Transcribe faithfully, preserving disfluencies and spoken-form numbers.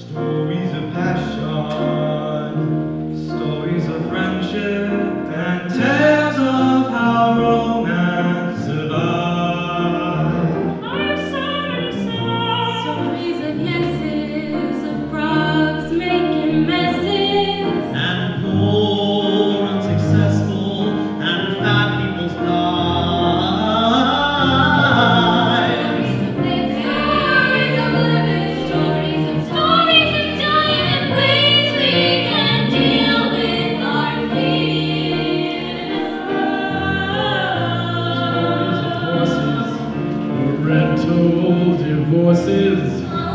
Stories of passion, stories of friendship, and tales of how romance survived. Our summer song. Stories of yeses, of frogs making messes, and poor, unsuccessful, and fat people's lives. stories of living, stories of living, stories of stories of giant ways we can deal with our fears. Stories of horses, who read told divorces.